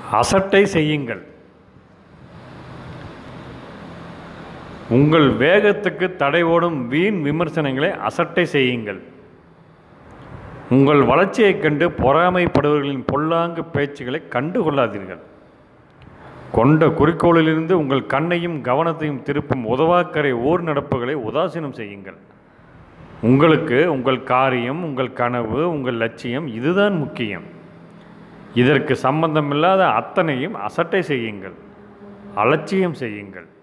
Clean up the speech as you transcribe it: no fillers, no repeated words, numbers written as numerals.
அசட்டை செய்யுங்கள். உங்கள் வேகத்துக்கு தடை ஓடும் வீண் விமர்சனங்களை அசட்டை செய்யுங்கள். உங்கள் வளர்ச்சியைக் கண்டு பொறாமைப்படுபவர்களின் பொல்லாங்கு பேச்சுக்களை கண்டுகொள்ளாதீர்கள். கொண்ட குறிக்கோளிலிருந்து உங்கள் கண்ணையும் கவனத்தையும் திருப்பும் உதவாக்கரை ஊர் நடப்புகளை உதாசீனம் செய்யுங்கள். உங்களுக்கு உங்கள் காரியம், உங்கள் கனவு, உங்கள் லட்சியம் இதுதான் முக்கியம். இதற்கு சம்பந்தமில்லாத அத்தனையும் அசட்டை செய்யுங்கள், அலட்சியம் செய்யுங்கள்.